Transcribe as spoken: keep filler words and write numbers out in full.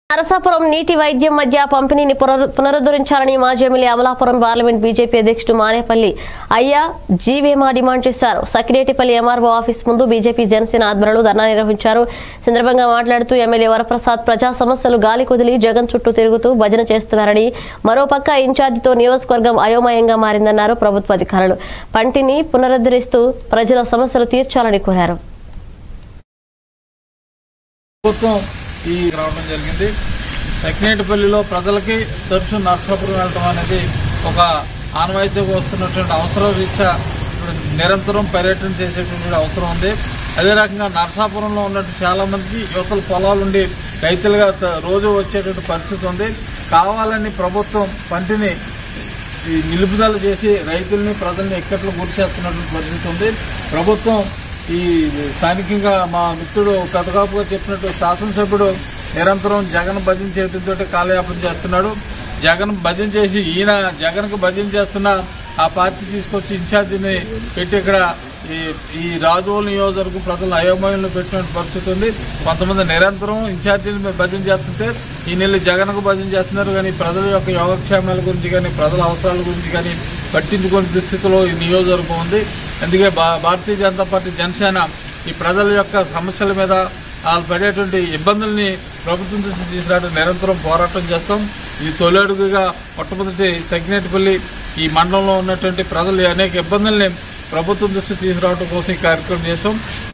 నరసాపురం నీటి వైద్యం మధ్య పంపిణీని పునరుద్ధరించాలని మాజీ ఎమ్మెల్యే అమలాపురం పార్లమెంట్ బీజేపీ అధ్యక్షుడు మానేపల్లి అయ్యా జీవేమా డిమాండ్ చేశారు. సకినేటిపల్లి ఎంఆర్ఓ ఆఫీస్ ముందు బీజేపీ జనసేన ఆధ్వర్యంలో ధర్నా నిర్వహించారు. సందర్భంగా మాట్లాడుతూ ఎమ్మెల్యే వరప్రసాద్ ప్రజా సమస్యలు గాలి కుదిలి జగన్ చుట్టూ తిరుగుతూ భజన చేస్తున్నారని, మరోపక్క ఇన్ఛార్జితో నియోజకవర్గం అయోమయంగా మారిందన్నారు. ప్రభుత్వ అధికారులు పంటిని పునరుద్ధరిస్తూ ప్రజల సమస్యలు తీర్చాలని కోరారు. ఈ రావడం జరిగింది. సకినేటిపల్లిలో ప్రజలకి తరచు నర్సాపురం వెళ్ళడం అనేది ఒక ఆనవాయితీగా వస్తున్నటువంటి అవసరం రీత్యా నిరంతరం పర్యటన చేసేటువంటి అవసరం ఉంది. అదే రకంగా నర్సాపురంలో ఉన్నట్టు చాలా మందికి యువతల పొలాలు ఉండి రైతులుగా రోజు వచ్చేటువంటి పరిస్థితి ఉంది. కావాలని ప్రభుత్వం పంటిని నిలుపుదల చేసి రైతుల్ని ప్రజల్ని ఎక్కట్లు గురి చేస్తున్నటువంటి పరిస్థితి ఉంది. ప్రభుత్వం ఈ స్థానికంగా మా మిత్రుడు పెదకాపుగా చెప్పినట్టు శాసనసభ్యుడు నిరంతరం జగన్ భజన చేయడంతో కాలయాపన చేస్తున్నాడు. జగన్ భజన చేసి ఈయన జగన్ కు భజన చేస్తున్న ఆ పార్టీ తీసుకొచ్చి ఇన్ఛార్జిని పెట్టి ఇక్కడ ఈ రాజోలు నియోజకవర్గం ప్రజలను అయోమయంలో పెట్టిన పరిస్థితి ఉంది. కొంతమంది నిరంతరం ఇన్ఛార్జీని భజన చేస్తుంటే ఈ నెల జగన్ కు భజన చేస్తున్నారు కానీ ప్రజల యొక్క యోగక్షేమాల గురించి కానీ ప్రజల అవసరాల గురించి కానీ పట్టించుకునే దుస్థితిలో ఈ నియోజకవర్గం ఉంది. అందుకే భారతీయ జనతా పార్టీ జనసేన ఈ ప్రజల యొక్క సమస్యల మీద వాళ్ళు పడేటువంటి ఇబ్బందుల్ని ప్రభుత్వం దృష్టి తీసుకురావడం నిరంతరం పోరాటం చేస్తాం. ఇది తొలి అడుగుగా మొట్టమొదటి సకినేటిపల్లి ఈ మండలంలో ఉన్నటువంటి ప్రజలు అనేక ఇబ్బందుల్ని ప్రభుత్వం దృష్టి తీసుకురావడం కోసం ఈ కార్యక్రమం చేస్తాం.